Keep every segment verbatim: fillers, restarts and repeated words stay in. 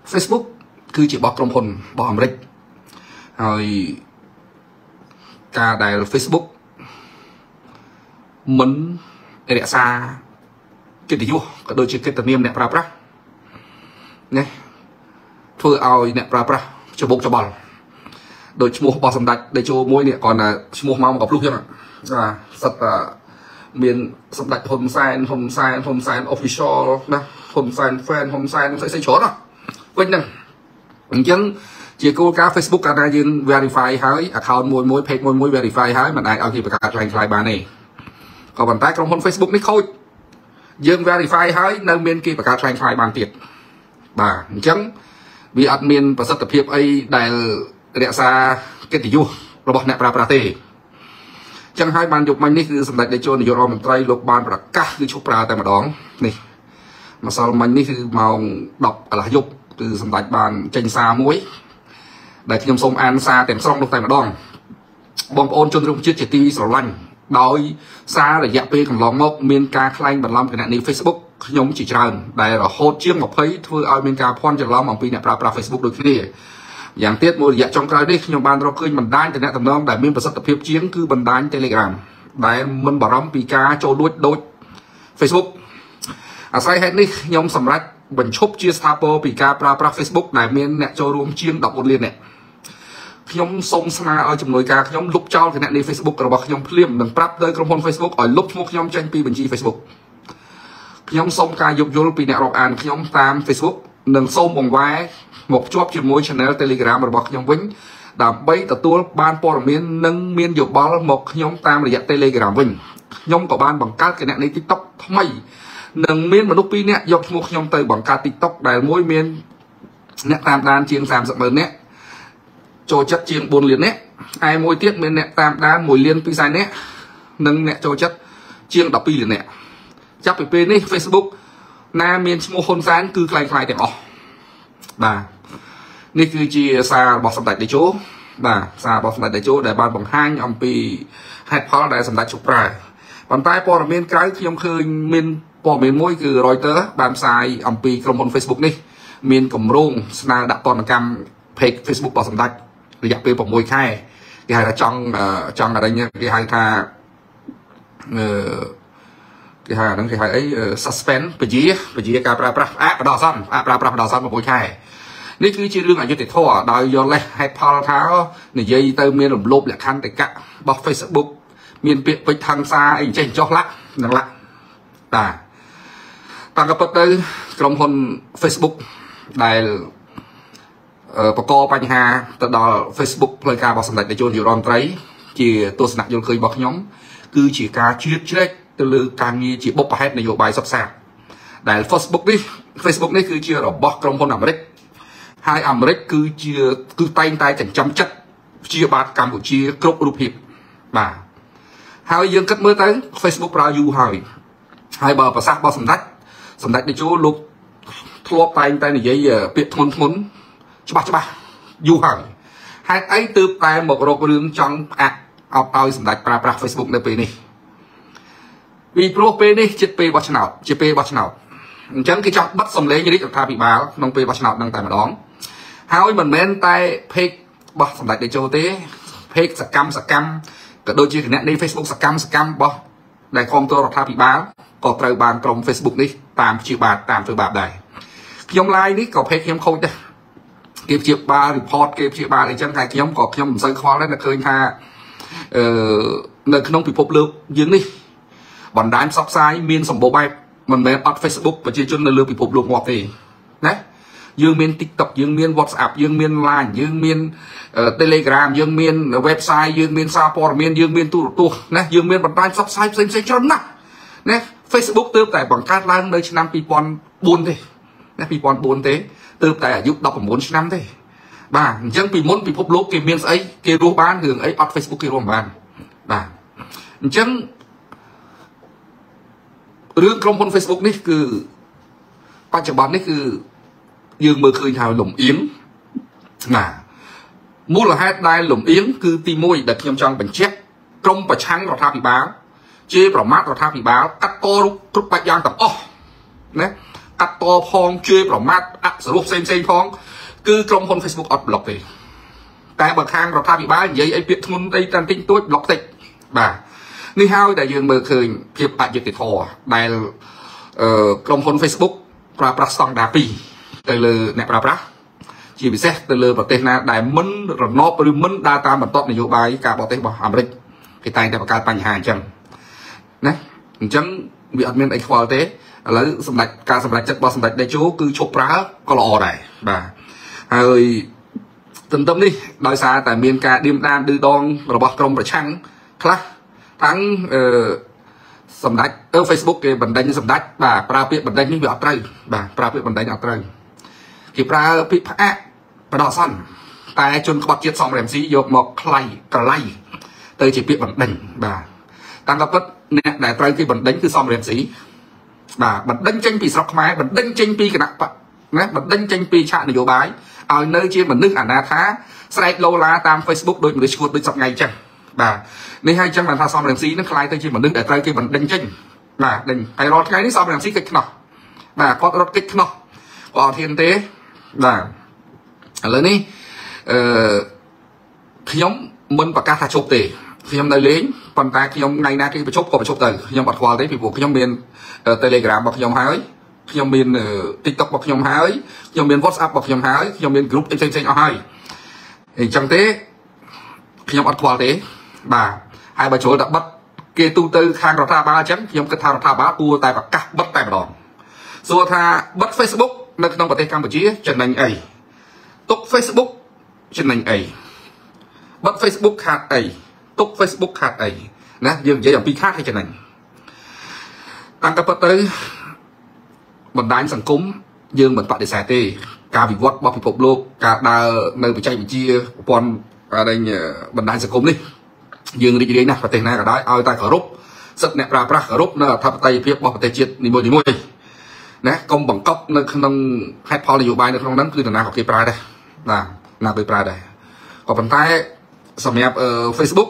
Facebook คือจีบอกกรมพลบอกอเมริกហើយការដែល Facebook មិនរក្សាកិត្តិយសក៏ដូចជាកិត្តិនាមអ្នកប្រើប្រាស់ណាធ្វើឲ្យអ្នកប្រើប្រាស់ច្បុកច្បល់ដោយឈ្មោះរបស់សម្ដេចតេជោមួយនេះគាត់ថាឈ្មោះមកមកកំភ្លុះចឹងបាទសិតតែមានសម្ដេចហ៊ុនសែនហ៊ុនសែនហ៊ុនសែន official ណាហ៊ុនសែន fan ហ៊ុនសែនស្អីស្អីច្រើនណាវិញហ្នឹងអញ្ចឹងជាគោលការណ៍ Facebook កាលណាយើង verify ហើយ account មួយមួយ page មួយមួយ verify ហើយមិនអាចឲ្យគេបង្កើតខ្លាំងខ្លាយបានទេក៏ប៉ុន្តែក្រុមហ៊ុន Facebook នេះខូចយើង verify ហើយនៅមានគេបង្កើតខ្លាំងខ្លាយបានទៀតបាទអញ្ចឹងវាអត់មានប្រសិទ្ធភាពអីដែលរក្សាកិត្តិយសរបស់អ្នកប្រើប្រាស់ទេអញ្ចឹងហើយបានយកមិញនេះគឺសម្ដេចតេជោនាយករដ្ឋមន្ត្រីលោកបានប្រកាសគឺឈប់ប្រើតែម្ដងនេះម្សិលមិញនេះគឺម៉ោងដប់កន្លះយប់គឺសម្ដេចបានចេញសារមួយដែលខ្ញុំសូមអានសារទាំងស្រុងនោះតែម្ដងបងប្អូនជនរួមជាតិជាទីស្រឡាញ់ដោយសាររយៈពេលកន្លងមកមានការខ្លែងបន្លំគណនី Facebook ខ្ញុំជាច្រើនដែលរហូតជាងยี่สิบធ្វើឲ្យមានការភ័ន្តច្រឡំអំពីអ្នកប្រើប្រាស់ Facebook ដូចគ្នាយ៉ាងទៀតមួយរយៈចុងក្រោយនេះខ្ញុំបានរកឃើញបណ្ដាញទំនាក់ទំនងដែលមានប្រសិទ្ធភាពជាងគឺបណ្ដាញ Telegram ដែលមិនបារម្ភពីការចូលលួចដូច Facebook អាស្រ័យហេតុនេះខ្ញុំសម្រេចបញ្ឈប់ជាស្ថាពរពីការប្រើប្រាស់ Facebook ដែលមានអ្នកចូលរួមជាងដប់បួនលាននាក់ខ្ញុំសូមស្នើឲ្យជំនួយការខ្ញុំលុបចោលគណនី Facebook របស់ខ្ញុំភ្លាមនិងប្រាប់ទៅក្រុមហ៊ុន Facebook ឲ្យលុបឈ្មោះខ្ញុំចេញពីបញ្ជី Facebook ខ្ញុំសូមការយោគយល់ពីអ្នករាប់អានខ្ញុំតាម Facebook និងសូមបង្វែរមកភ្ជាប់ជាមួយ Channel Telegram របស់ខ្ញុំវិញដើម្បីទទួលបានព័ត៌មាននិងមានយោបល់មកខ្ញុំតាមរយៈ Telegram វិញខ្ញុំក៏បានបង្កើតគណនី TikTok ថ្មីនិងមានមនុស្សពីរនាក់យកឈ្មោះខ្ញុំទៅបង្កើត TikTok ដែលមួយមានអ្នកតាមដានជាងសាមសិបម៉ឺននាក់ចូលចិត្តជាងបួនលាននាក់ហើយមួយទៀតមានអ្នកតាមដានមួយលានពីរសែននាក់និងអ្នកចូលចិត្តជាងដប់ពីរលាននាក់ចាប់ពីពេលនេះ Facebook ណាមានឈ្មោះហ៊ុនសែនគឺខ្លាំងខ្លាយទាំងអស់បាទនេះគឺជាសាររបស់សម្ដេចតេជោបាទសាររបស់សម្ដេចតេជោដែលបានបង្ហាញអំពីហេតុផលដែលសម្ដេចជុកប្រើប៉ុន្តែព័ត៌មានក្រៅខ្ញុំឃើញមានព័ត៌មានមួយគឺ Reuters បានផ្សាយអំពីក្រុមហ៊ុន Facebook នេះមានគម្រោងស្នើដាក់ទណ្ឌកម្ម page Facebook របស់សម្ដេចរយៈពេលប្រាំមួយខែគេហៅថាចង់ចង់อะไรគេហៅថាអឺគេហៅហ្នឹងគេហៅអី suspend ពជាពជាការប្រើប្រាស់អបដោះអាសន្នអប្រើប្រាស់បដោះអាសន្នប្រាំមួយខែនេះគឺជារឿងអយុត្តិធម៌ដោយយកលេសហេតុផលថានិយាយទៅមានរំលោភលក្ខន្តិកៈរបស់ Facebook មានពាក្យពេចន៍ថង្សារអីចេះចោះឡាក់នឹងឡាក់តាតាមក៏ពិតទៅក្រុមហ៊ុន Facebook ដែលបកកបញ្ហាទៅដល់ Facebook ផ្លូវការរបស់សម្ដេចតេជោនាយករដ្ឋមន្ត្រីជាទស្សនៈយល់ឃើញរបស់ខ្ញុំគឺជាការជ្រៀតជ្រែកទៅលើការងារជាបុព្វហេតុនយោបាយសុខសាន្តដែល Facebook នេះ Facebook នេះគឺជារបស់ក្រុមហ៊ុនអាមេរិកហើយអាមេរិកគឺជាគឺតែងតែចិញ្ចឹមចិត្តព្យាបាទកម្ពុជាគ្រប់រូបភាពបាទហើយយើងគិតមើលទៅ Facebook ប្រើយូរហើយហើយបើប្រសាសន៍របស់សម្ដេចសម្ដេចតេជោលោកធ្លាប់តែងតែនិយាយពាក្យធ្ងន់ធ្ងរច្បាស់ច្បាស់យូរហើយហេតុអីទើបតែមករករឿងចង់ផ្អាក់អបឲ្យសម្ដេចប្រើប្រាស់ Facebook នៅពេលនេះពីព្រោះពេលនេះជិតពេលបោះឆ្នោតជាពេលបោះឆ្នោតអញ្ចឹងគេចង់បិទសម្លេងរាជរដ្ឋាភិបាលក្នុងពេលបោះឆ្នោតនឹងតែម្ដងហើយមិនមែនតែ page របស់សម្ដេចតេជោទេ page សកម្មសកម្មក៏ដូចជាគណនី Facebook សកម្មសកម្មរបស់ដែលគ្រប់គ្រងរដ្ឋាភិបាលក៏ត្រូវបានក្រុម Facebook នេះតាមព្យាបាទតាមធ្វើបាបដែរខ្ញុំ live នេះក៏ page ខ្ញុំខូចដែរគេព្យាបាល report គេព្យាបាលអីចឹងតែខ្ញុំក៏ខ្ញុំមិនសូវខ្វល់ដែរតែឃើញថាអឺនៅក្នុងពិភពលោកយើងនេះបណ្ដាញផ្សព្វផ្សាយមានសម្បូរបែបមិនមែនអត់ Facebook ប្រជាជននៅលើពិភពលោកងាប់ទេណាយើងមាន TikTok យើងមាន WhatsApp យើងមាន Line យើងមាន Telegram យើងមាន website យើងមានសារព័ត៌មានយើងមានទូរទស្សន៍ណាយើងមានបណ្ដាញផ្សព្វផ្សាយផ្សេងៗច្រើនណាស់ណា Facebook ទើបតែបង្កើតឡើងនៅឆ្នាំពីរពាន់បួនទេណាពីរពាន់បួនទេទើបតែអាយុដប់ប្រាំបួនឆ្នាំទេបាទអញ្ចឹងពីមុនពិភពលោកគេមានស្អីគេរស់បានរឿងអីអត់ Facebook គេរស់បានបាទអញ្ចឹងរឿងក្រុមហ៊ុន Facebook នេះគឺបច្ចុប្បន្ននេះគឺយើងមើលឃើញថាលំអៀងណាមូលហេតុដែលលំអៀងគឺទីមួយដែលខ្ញុំចង់បញ្ជាក់ក្រុមប្រឆាំងរដ្ឋាភិបាលជាប្រមាថរដ្ឋាភិបាលកាត់តរូបគ្រប់បែបយ៉ាងទាំងអស់ណាកាត់តផងជេរប្រមាថអដាក់សរុបផ្សេងផ្សេងផងគឺក្រុមហ៊ុន Facebook អត់ block ទេតែបើខាងរដ្ឋាភិបាលនិយាយអីពាក្យធ្ងន់អីតាន់តិចតួច block តិចបាទនេះហើយដែលយើងមើលឃើញភាពអយុត្តិធម៌ដែលក្រុមហ៊ុន Facebook ប្រើប្រាស់ស្តង់ដារពីរទៅលើអ្នកប្រើប្រាស់ជាពិសេសទៅលើប្រទេសណាដែលមិនរណបឬមិនដើរតាមបន្ទាត់នយោបាយការបរទេសរបស់អាមេរិកគេតែងតែបង្កើតបញ្ហាអញ្ចឹងណាអញ្ចឹងវាអត់មានអីខ្វល់ទេឥឡូវសម្ដេចការសម្រេចចិត្តរបស់សម្ដេចតេជោគឺឈប់ប្រើក៏ល្អដែរបាទហើយទន្ទឹមនេះដោយសារតែមានការឌៀមដានឌឺដងរបស់ក្រមប្រឆាំងខ្លះទាំងអឺសម្ដេចអឺ Facebook គេបណ្ដេញសម្ដេចបាទប្រើពាក្យបណ្ដេញនេះវាអត់ត្រូវបាទប្រើពាក្យបណ្ដេញអត់ត្រូវគេប្រើពាក្យផ្អាកបដិសន្នតែជនក្បត់ជាតិសំរងស៊ីយកមកខ្លៃក្រឡៃទៅជាពាក្យបណ្ដេញបាទតាមក៏ពិតអ្នកដែលត្រូវគេបណ្ដេញគឺសំរងស៊ីបាទបណ្ដេញចេញពីស្រុកខ្មែរបណ្ដេញចេញពីគណៈបកណាបណ្ដេញចេញពីឆាកនយោបាយឲ្យនៅជាមនុស្សអនាថាស្រែកឡូឡាតាម Facebook ដូចមនុស្សឈួតដូចសប្ងៃអញ្ចឹងបាទនេះហើយអញ្ចឹងបានថាសំរងស៊ីនឹងខ្លាយទៅជាមនុស្សដែលត្រូវគេបណ្ដេញចេញបាទដេញហើយរាល់ថ្ងៃនេះសំរងស៊ីកិច្ចខ្នោះបាទគាត់រត់កិច្ចខ្នោះគាត់អត់ហ៊ានទេបាទឥឡូវនេះអឺខ្ញុំមិនប្រកាសថាជប់ទេខ្ញុំនៅលេងប៉ុន្តែខ្ញុំថ្ងៃណាគេប្រជុំក៏ប្រជុំទៅខ្ញុំអត់ខ្វល់ទេពីព្រោះខ្ញុំមាន Telegram របស់ខ្ញុំហើយខ្ញុំមាន TikTok របស់ខ្ញុំហើយខ្ញុំមាន WhatsApp របស់ខ្ញុំហើយខ្ញុំមាន group ផ្សេងផ្សេងអស់ហើយអញ្ចឹងទេខ្ញុំអត់ខ្វល់ទេបាទហើយបើចូលតែបិទគេទូទៅខាងរដ្ឋាភិបាលអញ្ចឹងខ្ញុំគិតថារដ្ឋាភិបាលគួរតែប្រកាសបិទតែម្ដងសួរថាបិទ Facebook នៅក្នុងប្រទេសកម្ពុជាចំណេញអីទុក Facebook ចំណេញអីបិទ Facebook ខាតអីទុក Facebook ខាតអីណាយើងនិយាយអំពីខាតឲ្យចំណេញតាមតែពិតទៅបណ្ដាញសង្គមយើងមិនបដិសេធទេការវិវត្តរបស់ពិភពលោកការដើរនៅបច្ចេកវិទ្យាប្រព័ន្ធបណ្ដាញសង្គមនេះយើងរីករាយណាស់ប្រទេសណាក៏ដោយឲ្យតែគោរពសិទ្ធិអ្នកប្រើប្រាស់គោរពនៅអធិបតេយ្យភាពរបស់ប្រទេសជាតិនីមួយៗណាកុំបង្កប់នៅក្នុងហេតុផលនយោបាយនៅក្នុងហ្នឹងគឺតាណាក៏គេប្រើដែរបាទណាគេប្រើដែរក៏ប៉ុន្តែសម្រាប់ Facebook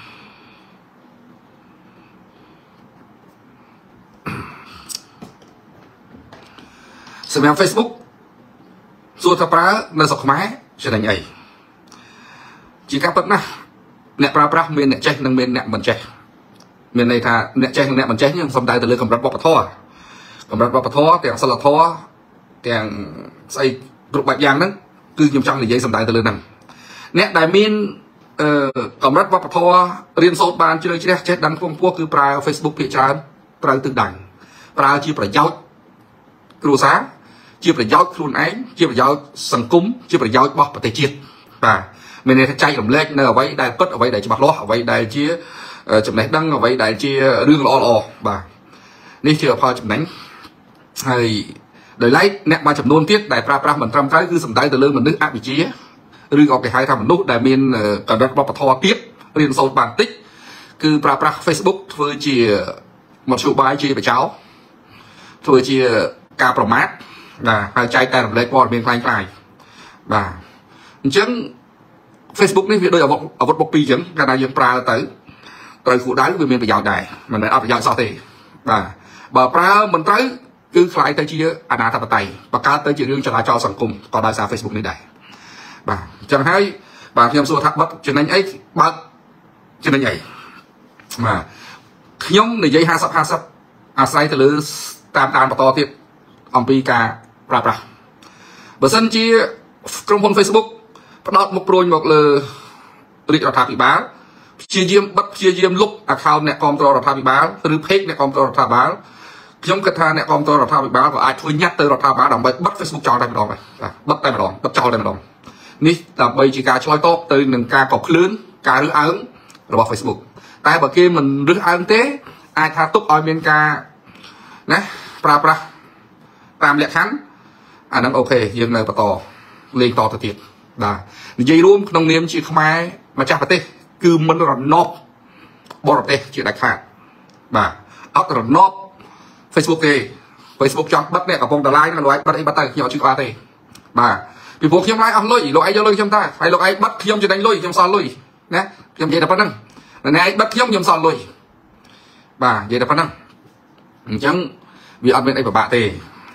សម្រាប់ Facebook សួរថាប្រើនៅស្រុកខ្មែរចំណេញអីជាការពិតណាស់អ្នកប្រើប្រាស់មានអ្នកចេះនិងមានអ្នកមិនចេះមានន័យថាអ្នកចេះនិងអ្នកមិនចេះនេះសំដៅទៅលើកម្រិតវប្បធម៌កម្រិតវប្បធម៌ទាំងសិលធម៌ទាំងស្អីគ្រប់បែបយ៉ាងហ្នឹងគឺខ្ញុំចង់និយាយសំដៅទៅលើហ្នឹងអ្នកដែលមានអឺកម្រិតវប្បធម៌រៀនសូត្របានជ្រៅជ្រះចេះដឹងខ្ពង់ខ្ពស់គឺប្រើ Facebook ភាគច្រើនត្រូវទិសដៅប្រើជាប្រយោជន៍គ្រួសារជាប្រយោជន៍ខ្លួនឯងជាប្រយោជន៍សង្គមជាប្រយោជន៍របស់ប្រទេសជាតិបាទមានន័យថាចែករំលែកនៅអ្វីដែលពិតអ្វីដែលច្បាស់លាស់អ្វីដែលជាចំណេះដឹងអ្វីដែលជារឿងល្អល្អបាទនេះជាផលចំណេញហើយដោយឡែកអ្នកមួយចំនួនទៀតដែលប្រើប្រាស់មិនត្រឹមត្រូវគឺសំដៅទៅលើមនុស្សអវិជ្ជាឬក៏គេហៅថាមនុស្សដែលមានកម្រិតវប្បធម៌ទាបរៀនសូត្របានតិចគឺប្រើប្រាស់ Facebook ធ្វើជាមធ្យោបាយជាបចោធ្វើជាការប្រមាថបាទហើយចែកតែរំលែកព័ត៌មានខ្លាំងខ្លាយបាទអញ្ចឹង Facebook នេះវាដូចអាវុធអាវុធបុកពីរអញ្ចឹងកាលណាយើងប្រើទៅត្រូវគួរដៅវាមានប្រយោជន៍ដែរមិនមែនអត់ប្រយោជន៍សោះទេបាទបើប្រើមិនត្រូវគឺខ្លាយទៅជាអនាធិបតេយ្យបង្កើតទៅជារឿងចលាចលសង្គមក៏ដោយសារ Facebook នេះដែរបាទអញ្ចឹងហើយបាទខ្ញុំសួរថាបិទចំណេញអីបើកចំណេញអីបាទខ្ញុំនិយាយห้าสิบห้าสิบអាស្រ័យទៅលើតាមដានបន្តទៀតអំពីការប្រើប្រាស់បើសិនជាក្រុមហ៊ុន Facebook ផ្ដោតមុខព្រួយមកលើរាជរដ្ឋាភិបាលព្យាយាមបិទព្យាយាមលុប account អ្នកគ្រប់គ្រងរដ្ឋាភិបាលឬ page អ្នកគ្រប់គ្រងរដ្ឋាភិបាលខ្ញុំគិតថាអ្នកគ្រប់គ្រងរដ្ឋាភិបាលក៏អាចធ្វើញ៉ាត់ទៅរដ្ឋាភិបាលដើម្បីបិទ Facebook ចោលតែម្ដងបាទបិទតែម្ដងបិទចោលតែម្ដងនេះដើម្បីជាការឆ្លើយតបទៅនឹងការកប់ឃ្លឿនការរើសអើងរបស់ Facebook តែបើគេមិនរើសអើងទេអាចថាទុកឲ្យមានការណាប្រើប្រាស់តាមលក្ខខណ្ឌអាហ្នឹងអូខេយើងនៅបន្តលេងតទៅទៀតបាទនិយាយរួមក្នុងនាមជាខ្មែរម្ចាស់ប្រទេសគឺមិនរណបបរទេសជាដាច់ខាតបាទអត់រណប Facebook ទេ Facebook ចង់បិទអ្នកកំពុងតឡាយមិនឲ្យបិទអីបិទទៅខ្ញុំអត់ជឿគាត់ទេបាទពីព្រោះខ្ញុំឡាយអស់លុយលោកឯងយកលុយខ្ញុំតាហើយលោកឯងបិទខ្ញុំចំណេញលុយខ្ញុំសល់លុយណាខ្ញុំនិយាយតែប៉ុណ្្នឹងអ្នកឯងបិទខ្ញុំខ្ញុំសល់លុយបាទនិយាយតែប៉ុណ្្នឹងអញ្ចឹងវាអត់មានអីពិបាកទេហ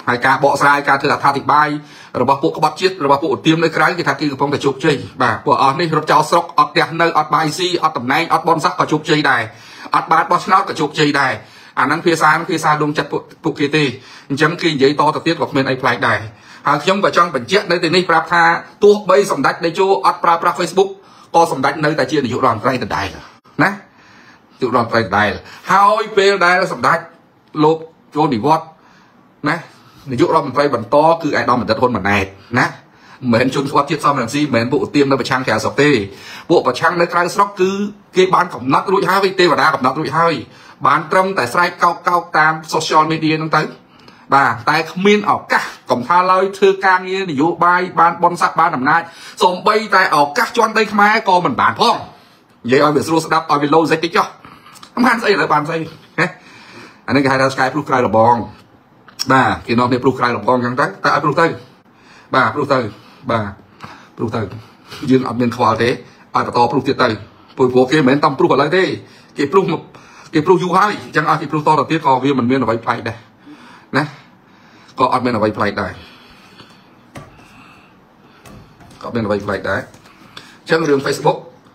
ហើយការបកស្រាយការធ្វើអត្ថាធិប្បាយរបស់ពួកក្បត់ជាតិរបស់ពួកឧទាមនៅក្រៅគេថាគេកំពុងតែជោគជ័យបាទពួកអស់នេះរត់ចោលស្រុកអត់ផ្ទះនៅអត់បាយស៊ីអត់តំណែងអត់បនស័ក្តិក៏ជោគជ័យដែរអត់បានបោះឆ្នោតក៏ជោគជ័យដែរអាហ្នឹងភាសាភាសាដួងចិត្តពួកគេទេអញ្ចឹងគេនិយាយតទៅទៀតក៏គ្មានអីប្លែកដែរហើយខ្ញុំក៏ចង់បញ្ជាក់នៅទីនេះប្រាប់ថាទោះបីសម្ដេចតេជោអត់ប្រើប្រាស់ Facebook ក៏សម្ដេចនៅតែជានាយករដ្ឋមន្ត្រីដដែលណានាយករដ្ឋមន្ត្រីដដែលហើយពេលដែលសម្ដេចលោកចូលនិវត្តន៍ណានាយករដ្ឋមន្ត្រីបន្តគឺឯកឧត្តមបណ្ឌិតហ៊ុនម៉ាណែតណាមិនមែនជនស្វាត់ជាតិសំរងស៊ីមិនមែនពួកឧទាមនៅប្រឆាំងក្រៅស្រុកទេពួកប្រឆាំងនៅក្រៅស្រុកគឺគេបានកំណត់រួចហើយទេវតាកំណត់រួចហើយបានត្រឹមតែស្រែកកោកកោកតាម social media ហ្នឹងទៅបាទតែគ្មានឱកាសកំថាឡើយធ្វើការងារនយោបាយបានបនស័ក្តិបានអំណាចសូម្បីតែឱកាសជន់ដីខ្មែរក៏មិនបានផងនិយាយឲ្យវាស្រួលស្ដាប់ឲ្យវា logic តិចចុះមិនបានស្អីឡើយបានស្អីណាអានេះគេហៅថាស្កាយព្រុសក្រៅរបងបាទគេនាំគ្នាព្រុសក្រៅរបងអញ្ចឹងទៅតែឲ្យព្រុសទៅបាទព្រុសទៅបាទព្រុសទៅយើងអត់មានខ្វល់ទេឲ្យបន្តព្រុសទៀតទៅព្រោះពួកគេមិនមែនតំព្រុសឥឡូវទេគេព្រុសគេព្រុសយូរហើយអញ្ចឹងឲ្យគេព្រុសតទៅទៀតក៏វាមិនមានអ្វីប្លែកដែរណាក៏អត់មានអ្វីប្លែកដែរក៏មានអ្វីប្លែកដែរអញ្ចឹងរឿង Facebook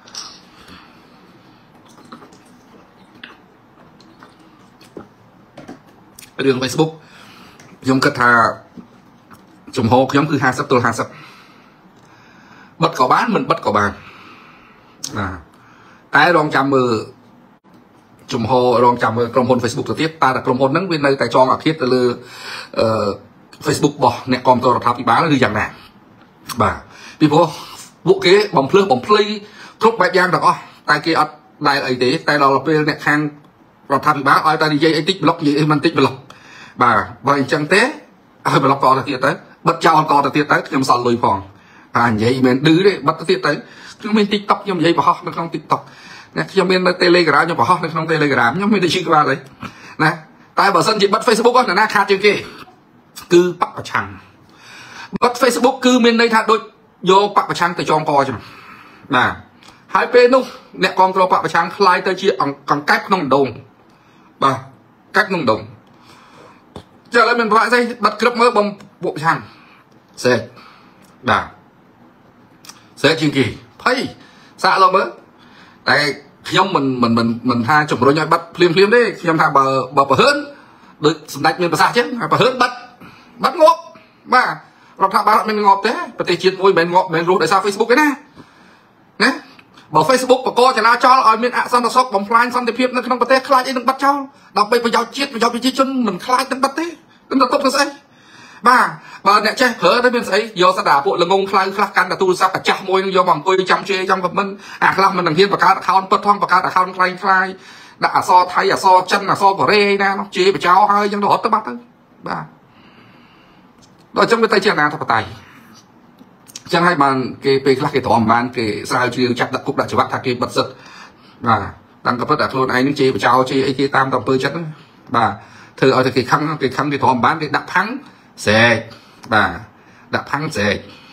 រឿង Facebook ខ្ញុំគិតថាចំហខ្ញុំគឺห้าสิบទល់ห้าสิบบិទក៏បានមិនបិទក៏បានណាតែរងចាំមើលចំហរងចាំមើលក្រុមហ៊ុន Facebook ទៅទៀតតើតែក្រុមហ៊ុនហ្នឹងវានៅតែចងអាឃាតទៅលើអឺ Facebook របស់អ្នកគាំទ្ររដ្ឋាភិបាលឬយ៉ាងណាបាទពីព្រោះពួកគេបំភ្លឺបំភ្លៃគ្រប់បែបយ៉ាងទាំងអស់តែគេអត់ដែលអីទេតែដល់ពេលអ្នកខាងរដ្ឋាភិបាលឲ្យតែនិយាយអីតិចប្លុកនិយាយអីមិនតិចប្លុកបាទបើអញ្ចឹងទេឲ្យប្លុកតទៅទៀតទៅបិទចោលតទៅទៀតទៅខ្ញុំសល់លុយផងបាទនិយាយមិនឌឺទេបិទទៅទៀតទៅខ្ញុំមាន TikTok ខ្ញុំនិយាយបង្ហោះនៅក្នុង TikTok ណាខ្ញុំមាននៅ Telegram ខ្ញុំបង្ហោះនៅក្នុង Telegram ខ្ញុំមានតែឈឺក្បាលទេណាតែបើសិនជាបិទ Facebook ហ្នឹងណាខាតជាងគេគឺបកប្រឆាំងបិទ Facebook គឺមានន័យថាដូចយកបកប្រឆាំងទៅចងកអញ្ចឹងបាទហើយពេលនោះអ្នកគ្រប់គ្រងបកប្រឆាំងខ្លាយទៅជាកង្កែបក្នុងដងបាទកាច់ក្នុងដងចាឥឡូវមានប្រវត្តិស្អីបិទក្រឹបមើលបំពួកប្រឆាំងសេបាទសេជាងគេភ័យសាកលោកមើលតែខ្ញុំមិនមិនមិនមិនថាជំរុញឲ្យបិទភ្លាមភ្លាមទេខ្ញុំថាបើបើប្រហើនដូចសម្ដេចមានប្រសាសន៍អញ្ចឹងប្រហើនបិទបិទងាប់បាទរដ្ឋាភិបាលអត់មានងាប់ទេប្រទេសជាតិមួយមិនងាប់មិនរស់ដោយសារ Facebook ទេណាណាបើ Facebook បកកចរាចរឲ្យមានអសន្តិសុខបំផ្លាញសន្តិភាពនៅក្នុងប្រទេសខ្លាចអីនឹងបិទចោលដើម្បីប្រយោជន៍ជាតិប្រយោជន៍ប្រជាជនមិនខ្លាចនឹងបិទទេគឺទៅទុកទៅស្អីបាទបើអ្នកចេះប្រើទៅមានស្អីយកសតាពួកល្ងងខ្លៅខ្លះកាន់តែទូរស័ព្ទកាចាស់មួយនឹងយកមកអង្គុយចាំជេរចាំខមមិនអាខ្លះមិននឹងហ៊ានបង្កើត account ពិតផងបង្កើត account ខ្លាំងខ្លាយដាក់អក្សរថៃអក្សរចិនអក្សរកូរ៉េណានោះជេរបចោហើយអញ្ចឹងទៅរត់ទៅបាត់ទៅបាទដល់អញ្ចឹងវាទៅជាអាណាធិបតេយ្យអញ្ចឹងហើយបានគេពេលខ្លះគេទ្រាំបានគេស្រាវជ្រាវចាប់ដាក់គុកដាក់ច្បាប់ថាគេបិទសិទ្ធបាទតាំងក៏ពិតតែខ្លួនឯងនឹងជេរបចោជេរអីគេតាមតែអំពើចិត្តបាទធ្វើឲ្យតែគេខឹងគេខឹងគេទ្រាំបានគេដាក់ផាំងស្រែកបាទដាក់ផាំងស្រែក